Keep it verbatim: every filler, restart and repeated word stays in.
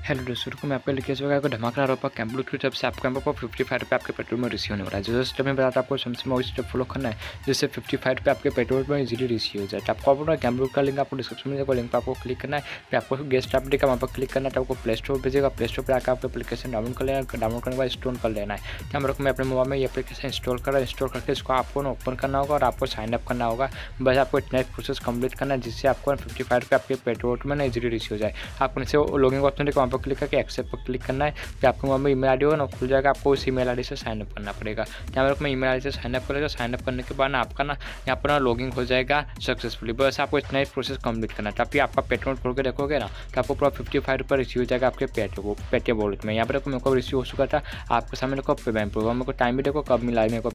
Hello दोस्तों को मैं आपके लिए कैसे होगा धमाका रहा कैंप ब्लू की तरफ से आपको यहाँ पर फिफ्टी फाइव रुपये आपके पेट्रोल में रिसीव होने वाला है। जो स्टेप में बताता आपको सबसे वही स्टेप फॉलो करना है जिससे फिफ्टी फाइव रुपये आपके पेट्रोल में इजीली रिसीव हो जाए। तो आपको अपना कैंप ब्लू का लिंक आपको डिस्क्रिप्शन में लिंक पर आपको क्लिक करना है। फिर आपको गेस्ट अपडेट का वहाँ पर क्लिक करना है। तो आपको प्ले स्टोर भेजेगा, प्ले स्टोर पर आकर आपको एप्लीकेशन डाउनलोड कर लेना है। डाउनलोड करने के बाद इंस्टॉल कर लेना है। यहाँ पर मैं अपने मोबाइल में ये एप्लीकेशन इंस्टॉल करा इंस्टॉल करके इसको आपको ओपन करना होगा और आपको साइन अप करना होगा। बस आपको इतना प्रोसेस कंप्लीट करना है जिससे आपको फिफ्टी फाइव रुपये आपके पेट्रोल में ना इजीली रिसीव हो जाए। आपको नीचे लॉगिन ऑप्शन वहाँ पर क्लिक करके एक्सेप्ट पर क्लिक करना है। फिर आपको मोबाइल में ईमेल आईडी होगा ना खुल जाएगा। आपको उस ईमेल आईडी से साइन अप करना पड़ेगा। यहाँ पर मैं ईमेल आईडी से साइन अप करेगा। साइन अप करने के बाद ना आपका ना यहाँ पर ना लॉगिन हो जाएगा सक्सेसफुली। बस आपको इतना ही प्रोसेस कंप्लीट करना है। तभी आपका पेट्रोल खोल के देखोगे ना तो आपको पूरा फिफ्टी फाइव रुपये रिसीव हो जाएगा आपके पेट्रोल पेटीएम वॉलेट में। यहाँ पर मेरे को रिसीव हो चुका था आपके सामने को पेमेंट प्रोग्राम मेरे को टाइम भी देखो कब मिला है मेरे को